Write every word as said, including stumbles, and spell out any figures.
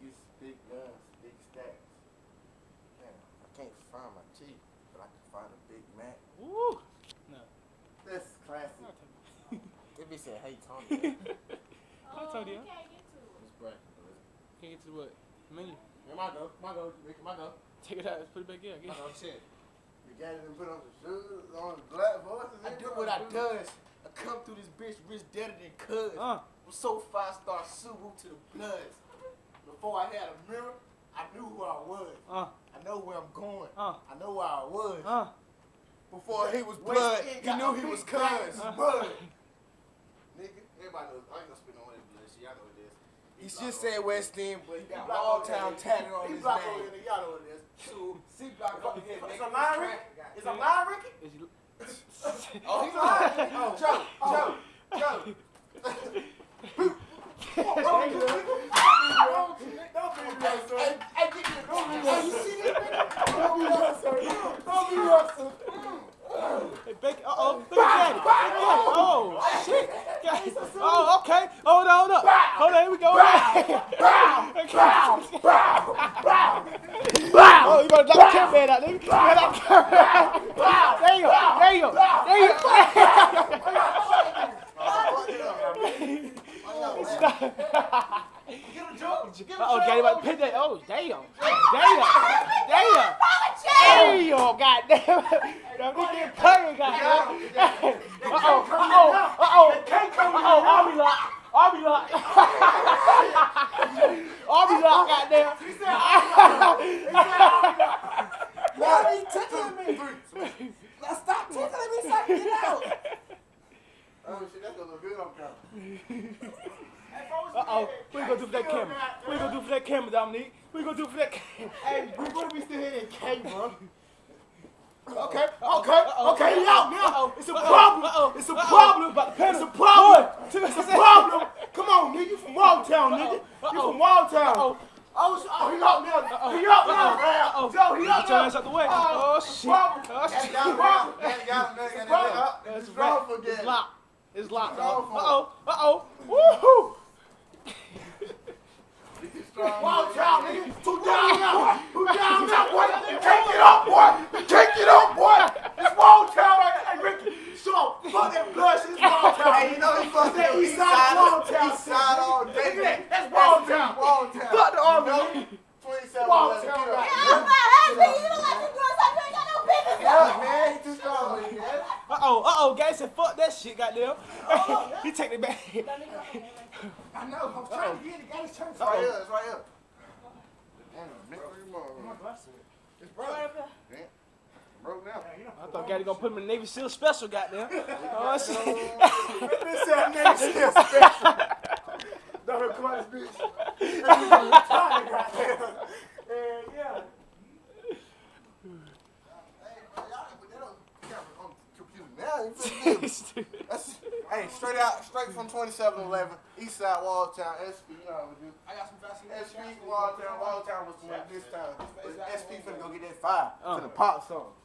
Biggie, big guns, big stacks. Damn, I can't find my teeth, but I can find a Big Mac. Woo! No. That's classic. They be saying, hey, Tony. Hi, Tony. Oh, can't get to it. Let's break. Can't get to what? Menu. Here my go, my go, Ricky, my go. Take it out. Let's put it back in. I My guess. go, shit. You got it and put on some shoes, on the black voices. I do what I does. I come through this bitch rich deader than cuz. Uh. I'm so five star Subaru to the bloods. Before I had a mirror, I knew who I was. Uh. I know where I'm going. Uh. I know where I was. Uh. Before he was blood, West End you got knew a he big was bag cuz. of Blood. Nigga, everybody knows. I ain't gonna spit on that blood shit. Y'all know what it is. He just said West End, but he got block Ball over Town there. tatted on He his block over name. there. Y'all know what it is. Two, C block over here. Is nigga. I'm lying, Ricky? Is I'm lying, Ricky? Is you... Oh, he's lying. Oh, Joe, Joe, Joe. Hey, hey, get me the Hey, you see this nigga? Don't be hustling. Don't be hustling. Hey, Becky. Uh oh. Look at Daddy. Look at Daddy. Oh, shit. Daddy. Oh, okay. Hold on, hold up. Hold on. Here we go. Oh, you better knock the camera man out, nigga. You better knock the camera out. There you go. There you go. There you go. Uh-oh, Daddy about to pin that. Oh, damn. Damn. Damn. Damn, goddamn. Now, we get playing, goddamn. Uh-oh, uh-oh, uh-oh. Uh-oh, army lock. Army lock. Army lock, goddamn. Why he tickling me? Now stop tickling me so I can get out. Oh shit, that's gonna look good on camera. Uh-oh. What you gonna do for that camera? What you gonna do for that camera, Dominique? What you gonna do for that camera? Hey, we what we still here in K, bro? Okay, okay, okay, he out now. It's a problem. It's a problem. It's a problem. It's a problem. Come on, nigga. You from Walltown, nigga. You from Walltown. Oh, oh, he out now. He out now, man. Joe, he out Get your now. ass out the way. Oh, shit. Oh, shit. Got him now. Got him, got him, got him, got him. It's It's right. wrong for It's getting. locked. It's locked, It's wrong dog. for Uh-oh. Uh-oh. Woohoo. Walltown, nigga. Two down now. Two down now, boy. You can't get up, boy. You can't get up, boy. It's Walltown right now. Hey, Ricky. So, fuck that blood shit. It's Walltown. Hey, you know he fucked That with east side of Walltown. East side all day. That's Walltown. Walltown. Fuck the army, You know? nigga. twenty-seven. Walltown, Get up. right. Yeah, my husband, you don't like the girls. I know you got no business. Yeah, man, he too strong with it, man. Uh-oh. Uh-oh. Guy said, fuck that shit, goddamn. He take it back. I know. I'm trying to get it. Got his turn. It's right here, it's right here. Damn, nigga, you motherfucker. It's broke. Damn. Broke now. I thought Gaddy gonna put him in Navy SEAL special, goddamn. Oh, shit. This that nigga still special. Don't request, bitch. That nigga retired, goddamn. And yeah. Hey, bro, y'all can put that on camera on the computer now. You feel me? That's, hey, straight out, straight from twenty-seven eleven, East Side, Walltown, S P, you know how we do. I got some fascinating S P, Walltown, Walltown was the one this time. But S P finna go get that fire. Finna pop something.